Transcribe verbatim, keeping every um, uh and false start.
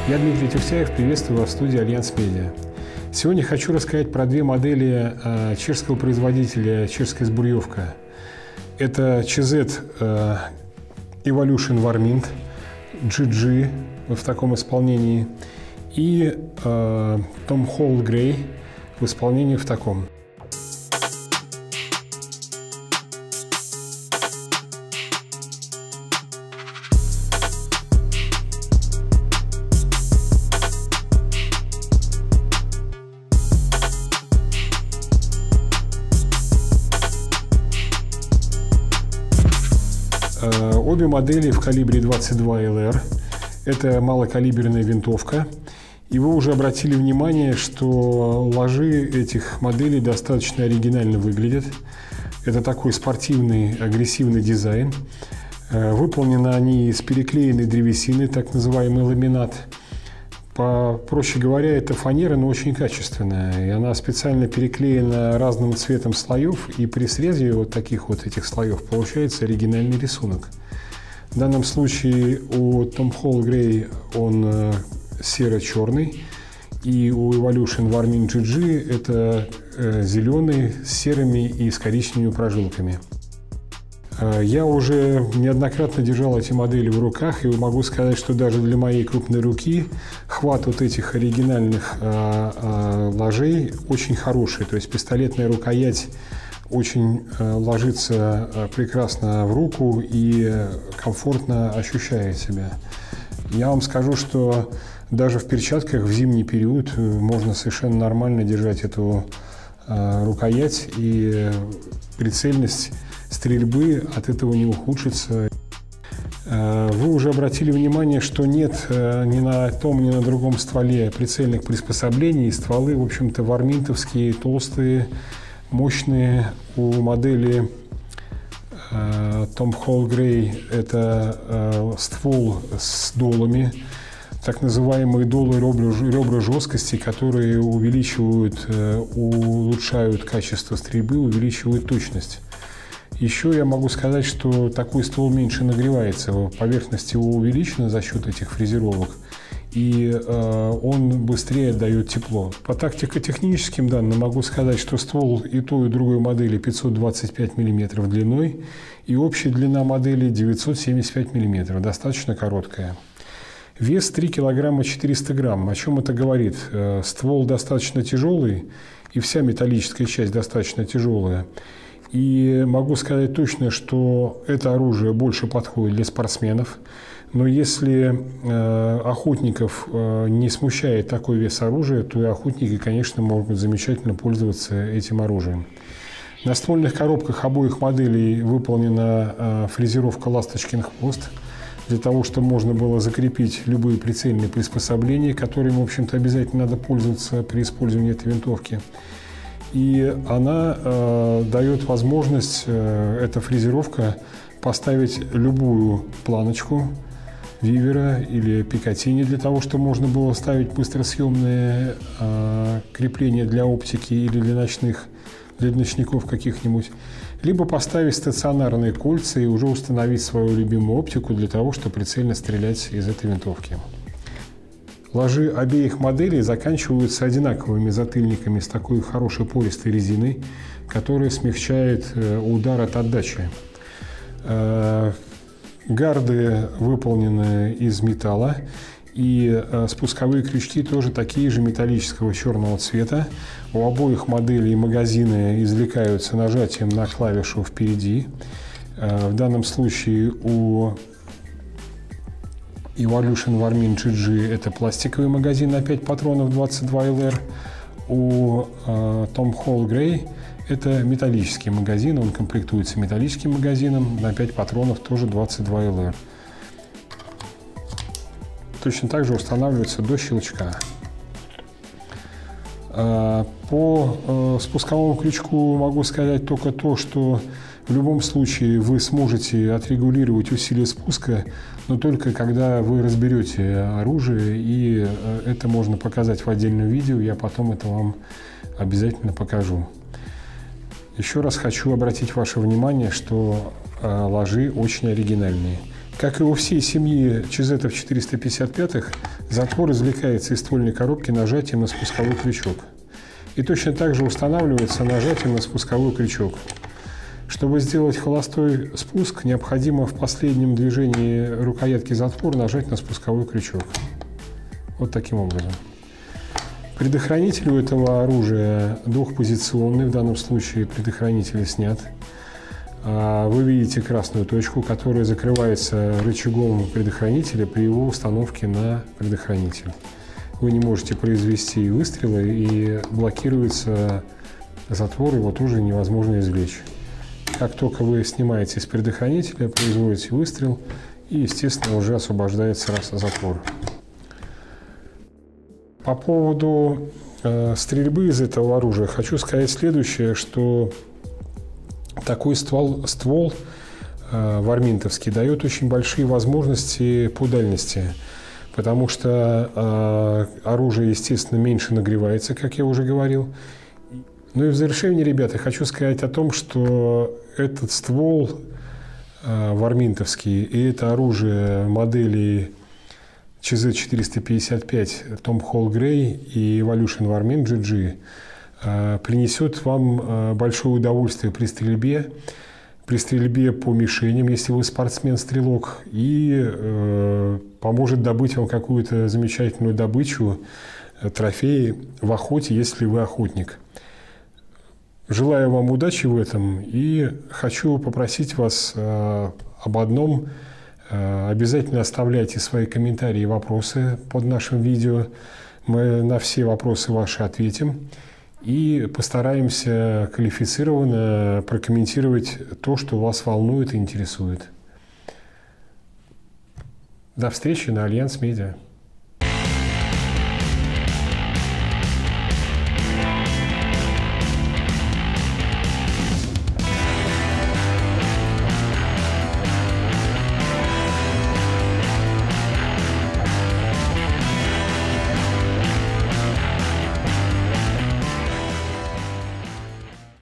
Я Дмитрий Тюхтяев, приветствую вас в студии Альянс Медиа. Сегодня хочу рассказать про две модели э, чешского производителя «Чешская сбурьевка». Это чи зет э, Evolution Warmint джи джи в таком исполнении и э, Tom Hall Grey в исполнении в таком. Обе модели в калибре двадцать два эл эр. Это малокалиберная винтовка. И вы уже обратили внимание, что ложи этих моделей достаточно оригинально выглядят. Это такой спортивный, агрессивный дизайн. Выполнены они из переклеенной древесины, так называемый ламинат. Проще говоря, это фанера, но очень качественная. И она специально переклеена разным цветом слоев. И при срезе вот таких вот этих слоев получается оригинальный рисунок. В данном случае у Tom Hall Grey он серо-черный. И у Evolution Warmint джи джи это зеленый с серыми и с коричневыми прожилками. Я уже неоднократно держал эти модели в руках, и могу сказать, что даже для моей крупной руки хват вот этих оригинальных э, э, ложей очень хороший. То есть пистолетная рукоять очень э, ложится э, прекрасно в руку и комфортно ощущает себя. Я вам скажу, что даже в перчатках в зимний период можно совершенно нормально держать эту э, рукоять, и прицельность стрельбы от этого не ухудшится. Вы уже обратили внимание, что нет ни на том, ни на другом стволе прицельных приспособлений. Стволы, в общем-то, варминтовские, толстые, мощные. У модели Tom Hall Grey это ствол с долами, так называемые долы ребра жесткости, которые увеличивают, улучшают качество стрельбы, увеличивают точность. Еще я могу сказать, что такой ствол меньше нагревается, поверхность его увеличена за счет этих фрезеровок, и э, он быстрее отдает тепло. По тактико-техническим данным могу сказать, что ствол и той, и другой модели пятьсот двадцать пять миллиметров длиной, и общая длина модели девятьсот семьдесят пять миллиметров, достаточно короткая. Вес три килограмма четыреста грамм. О чем это говорит? Э, ствол достаточно тяжелый, и вся металлическая часть достаточно тяжелая. И могу сказать точно, что это оружие больше подходит для спортсменов. Но если э, охотников э, не смущает такой вес оружия, то и охотники, конечно, могут замечательно пользоваться этим оружием. На ствольных коробках обоих моделей выполнена э, фрезеровка «Ласточкин хвост», для того, чтобы можно было закрепить любые прицельные приспособления, которыми, в общем-то, обязательно надо пользоваться при использовании этой винтовки. И она э, дает возможность, э, эта фрезеровка, поставить любую планочку вивера или пикатини, для того, чтобы можно было ставить быстросъемные э, крепления для оптики или для ночных, для ночников каких-нибудь, либо поставить стационарные кольца и уже установить свою любимую оптику для того, чтобы прицельно стрелять из этой винтовки. Ложи обеих моделей заканчиваются одинаковыми затыльниками с такой хорошей пористой резиной, которая смягчает удар от отдачи. Гарды выполнены из металла, и спусковые крючки тоже такие же металлического черного цвета. У обоих моделей магазины извлекаются нажатием на клавишу впереди. В данном случае у Evolution Warmint джи джи это пластиковый магазин на пять патронов двадцать два эл эр. У э, Tom Hall Grey это металлический магазин, он комплектуется металлическим магазином на пять патронов, тоже двадцать два эл эр. Точно так же устанавливается до щелчка. Э, по э, спусковому крючку могу сказать только то, что в любом случае вы сможете отрегулировать усилие спуска, но только когда вы разберете оружие, и это можно показать в отдельном видео, я потом это вам обязательно покажу. Еще раз хочу обратить ваше внимание, что ложи очень оригинальные. Как и у всей семьи Чизетов четыреста пятьдесят пять, затвор извлекается из ствольной коробки нажатием на спусковой крючок. И точно так же устанавливается нажатием на спусковой крючок. Чтобы сделать холостой спуск, необходимо в последнем движении рукоятки затвора нажать на спусковой крючок. Вот таким образом. Предохранитель у этого оружия двухпозиционный, в данном случае предохранитель снят. Вы видите красную точку, которая закрывается рычагом предохранителя при его установке на предохранитель. Вы не можете произвести выстрелы, и блокируется затвор, его тоже невозможно извлечь. Как только вы снимаете с предохранителя, производите выстрел, и, естественно, уже освобождается затвор. По поводу э, стрельбы из этого оружия хочу сказать следующее, что такой ствол, ствол э, варминтовский дает очень большие возможности по дальности, потому что э, оружие, естественно, меньше нагревается, как я уже говорил. Ну и в завершение, ребята, хочу сказать о том, что этот ствол э, варминтовский и это оружие модели Чизет четыреста пятьдесят пять Tom Hall Grey и Evolution Warmint джи джи э, принесет вам э, большое удовольствие при стрельбе, при стрельбе по мишеням, если вы спортсмен-стрелок, и э, поможет добыть вам какую-то замечательную добычу, э, трофеи в охоте, если вы охотник. Желаю вам удачи в этом и хочу попросить вас э, об одном. Э, обязательно оставляйте свои комментарии и вопросы под нашим видео. Мы на все вопросы ваши ответим и постараемся квалифицированно прокомментировать то, что вас волнует и интересует. До встречи на Альянс Медиа.